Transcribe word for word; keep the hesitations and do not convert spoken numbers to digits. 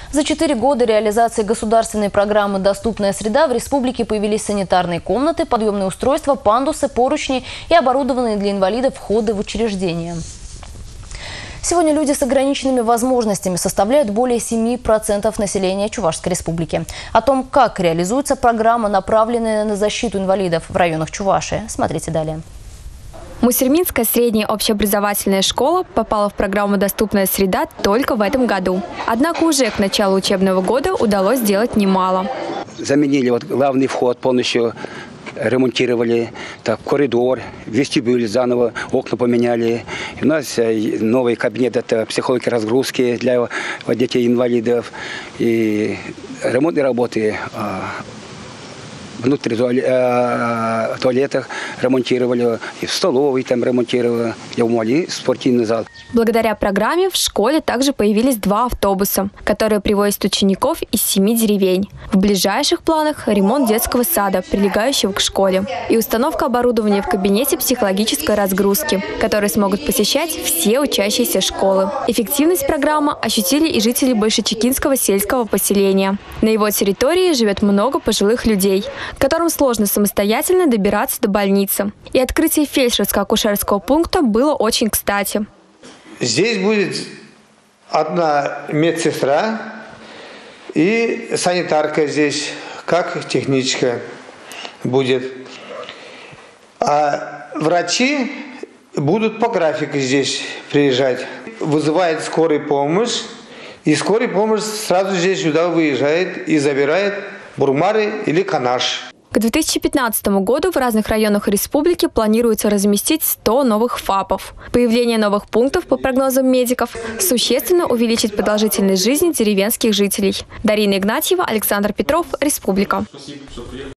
За четыре года реализации государственной программы «Доступная среда» в республике появились санитарные комнаты, подъемные устройства, пандусы, поручни и оборудованные для инвалидов входы в учреждения. Сегодня люди с ограниченными возможностями составляют более семи процентов населения Чувашской республики. О том, как реализуется программа, направленная на защиту инвалидов в районах Чувашии, смотрите далее. Мусульминская средняя общеобразовательная школа попала в программу «Доступная среда» только в этом году. Однако уже к началу учебного года удалось сделать немало. Заменили вот главный вход полностью, ремонтировали, так, коридор, вестибюль заново, окна поменяли. И у нас новый кабинет, это психологи разгрузки для детей-инвалидов. И ремонтные работы внутри туалетах ремонтировали, и в столовой там ремонтировали, и в моле спортивный зал. Благодаря программе в школе также появились два автобуса, которые привозят учеников из семи деревень. В ближайших планах ремонт детского сада, прилегающего к школе, и установка оборудования в кабинете психологической разгрузки, который смогут посещать все учащиеся школы. Эффективность программы ощутили и жители Большечекинского сельского поселения. На его территории живет много пожилых людей, которым сложно самостоятельно добираться до больницы. И открытие фельдшерско-акушерского пункта было очень кстати. Здесь будет одна медсестра и санитарка здесь, как техничка будет. А врачи будут по графику здесь приезжать. Вызывает скорую помощь, и скорая помощь сразу здесь сюда выезжает и забирает Бурмары или Канаш. К две тысячи пятнадцатому году в разных районах республики планируется разместить сто новых ФАПов. Появление новых пунктов, по прогнозам медиков, существенно увеличит продолжительность жизни деревенских жителей. Дарина Игнатьева, Александр Петров, Республика.